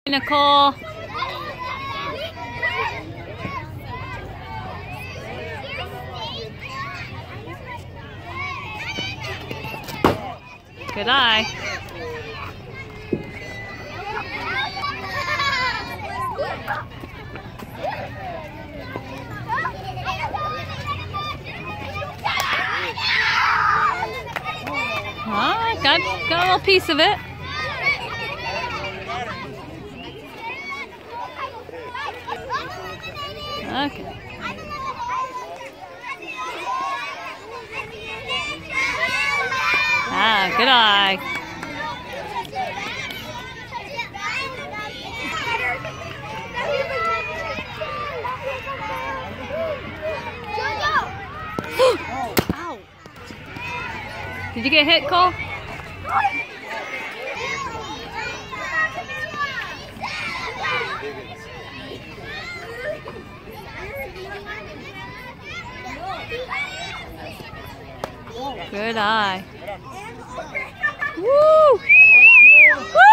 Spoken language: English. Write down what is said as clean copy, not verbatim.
Nicole. Good eye. Oh, got a little piece of it. Okay. Ah, good eye. Ow. Did you get hit, Cole? Good eye. Woo! Woo!